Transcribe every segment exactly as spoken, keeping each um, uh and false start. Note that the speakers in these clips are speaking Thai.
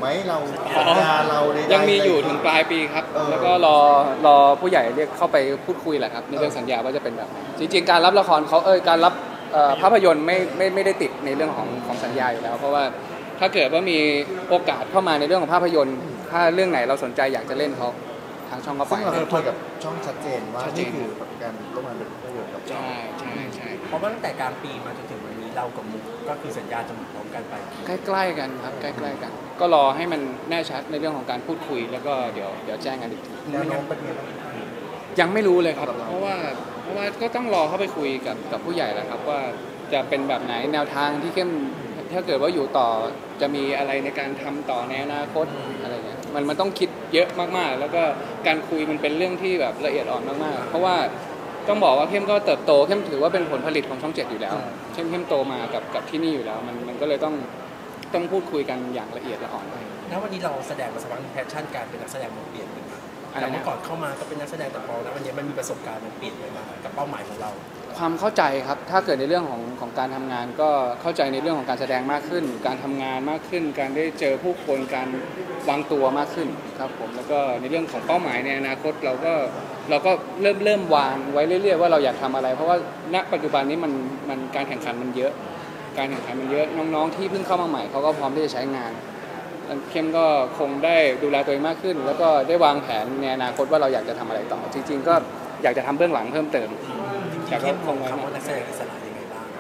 ไหมเราสัญญาเราในยังมีอยู่ถึงปลายปีครับแล้วก็รอรอผู้ใหญ่เรียกเข้าไปพูดคุยแหละครับในเรื่องสัญญาว่าจะเป็นแบบไหนจริงๆการรับละครเขาเอยการรับภาพยนตร์ไม่ไม่ไม่ได้ติดในเรื่องของของสัญญาอยู่แล้วเพราะว่าถ้าเกิดว่ามีโอกาสเข้ามาในเรื่องของภาพยนตร์ถ้าเรื่องไหนเราสนใจอยากจะเล่นเขาทางช่องก็ไปซึ่งเราคุยกับช่องชัดเจนว่านี่คือการร่วมงานเป็นประโยชน์กับช่องใช่ใช่ใช่เพราะว่าตั้งแต่กลางปีมาจนถึงวันนี้เรากับมุกก็คือสัญญาจะหมดพร้อมกันไปใกล้ๆกันครับใกล้ๆกันก็รอให้มันแน่ชัดในเรื่องของการพูดคุยแล้วก็เดี๋ยวเดี๋ยวแจ้งกันอีกทีแนวโน้มเป็นยังไงยังไม่รู้เลยครับเพราะว่าเพราะว่าก็ต้องรอเข้าไปคุยกับกับผู้ใหญ่แหละครับว่าจะเป็นแบบไหนแนวทางที่เข้มถ้าเกิดว่าอยู่ต่อจะมีอะไรในการทำต่อในอนาคตอะไรเงี้ยมันมันต้องคิดเยอะมากๆแล้วก็การคุยมันเป็นเรื่องที่แบบละเอียดอ่อนมากๆเพราะว่าต้องบอกว่าเข้มก็เติบโตเข้มถือว่าเป็นผลผลิตของช่องเจ็ดอยู่แล้วเข้มเข้มโตมากับกับที่นี่อยู่แล้วมันมันก็เลยต้องต้องพูดคุยกันอย่างละเอียดละอ่อนไปแล้ววันนี้เราแสดงมาสักพักแพชชั่นการเป็นนักแสดงมันเปลี่ยนไปไหมแต่เมื่อก่อนเข้ามาก็เป็นนักแสดงแต่พอแล้ววันนี้มันมีประสบการณ์มันเปลี่ยนไปมากกับเป้าหมายของเราความเข้าใจครับถ้าเกิดในเรื่องของของการทำงานก็เข้าใจในเรื่องของการแสดงมากขึ้นการทำงานมากขึ้นการได้เจอผู้คนการวางตัวมากขึ้นครับผมแล้วก็ในเรื่องของเป้าหมายในอนาคตเราก็เราก็เริ่มเริ่มวางไว้เรื่อยๆว่าเราอยากทำอะไรเพราะว่าณปัจจุบันนี้มันมันการแข่งขันมันเยอะการแข่งขันมันเยอะน้องๆที่เพิ่งเข้ามาใหม่เขาก็พร้อมที่จะใช้งานเข้มก็คงได้ดูแลตัวเองมากขึ้นแล้วก็ได้วางแผนในอนาคตว่าเราอยากจะทำอะไรต่อจริงๆก็อยากจะทำเบื้องหลังเพิ่มเติมอยากเข้มคงคำว่านักแสดงอิสระยังไงบ้าง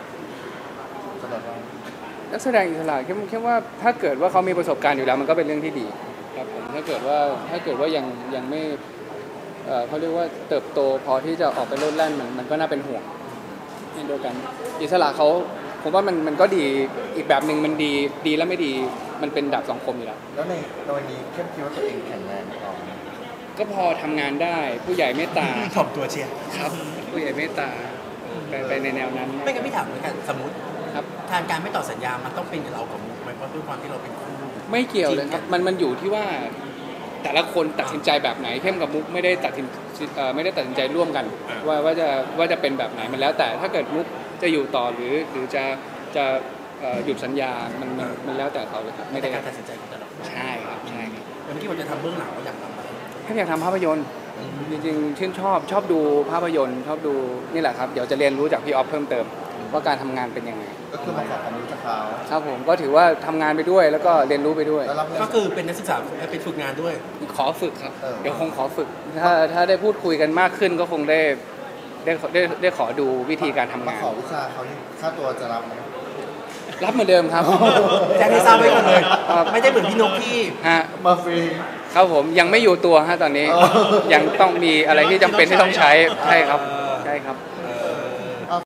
นักแสดงอิสระเข้มเข้มว่าถ้าเกิดว่าเขามีประสบการณ์อยู่แล้วมันก็เป็นเรื่องที่ดีครับผมถ้าเกิดว่าถ้าเกิดว่ายังยังไม่เขาเรียกว่าเติบโตพอที่จะออกไปโลดแล่นมันมันก็น่าเป็นห่วงเช่นเดียวกันอิสระเขาผมว่ามันมันก็ดีอีกแบบหนึ่งมันดีดีแล้วไม่ดีมันเป็นดาบสองคมอยู่แล้วแล้วในตอนนี้เข้มคิดว่าตัวเองแข็งแรงพอก็พอทำงานได้ผู้ใหญ่เมตตาถ่อมตัวเชียร์ครับผู้ใหญ่เมตตาไปไปในแนวนั้นไม่งั้นพี่ถามเหมือนกันสมมติครับทางการไม่ต่อสัญญามันต้องเป็นเรากับมุกไหมเพราะด้วยความที่เราเป็นคู่ไม่เกี่ยวเลยครับมันมันอยู่ที่ว่าแต่ละคนตัดสินใจแบบไหนเข้มกับมุกไม่ได้ตัดสินไม่ได้ตัดสินใจร่วมกันว่าว่าจะว่าจะเป็นแบบไหนมันแล้วแต่ถ้าเกิดมุกจะอยู่ต่อหรือหรือจะจะหยุดสัญญามันมันมันแล้วแต่เขาเลยครับไม่ได้การตัดสินใจของแต่ละคนใช่ครับใช่ครับแล้วเมื่อกี้ผมจะทำเบื้องหลังว่าอยากทำอะไรแค่อยากทำภาพยนตร์จริงๆชื่นชอบชอบดูภาพยนตร์ชอบดูนี่แหละครับเดี๋ยวจะเรียนรู้จากพี่ออฟเพิ่มเติมว่าการทำงานเป็นยังไงก็คือมาขอความรู้จากเขาครับผมก็ถือว่าทำงานไปด้วยแล้วก็เรียนรู้ไปด้วยก็คือเป็นนักศึกษาเป็นฝึกงานด้วยขอฝึกครับเดี๋ยวคงขอฝึกถ้าถ้าได้พูดคุยกันมากขึ้นก็คงได้ได้ได้ได้ขอดูวิธีการทำงานขอวิชาเขาค่าตัวจะรับไหมรับเหมือนเดิมครับแจ้งให้ทราบไว้ก่อนเลยไม่ได้เหมือนพี่นกที่ฮะมาฟรีครับผมยังไม่อยู่ตัวฮะตอนนี้ยังต้องมีอะไรที่จำเป็นที่ต้องใช้ใช่ครับใช่ครับ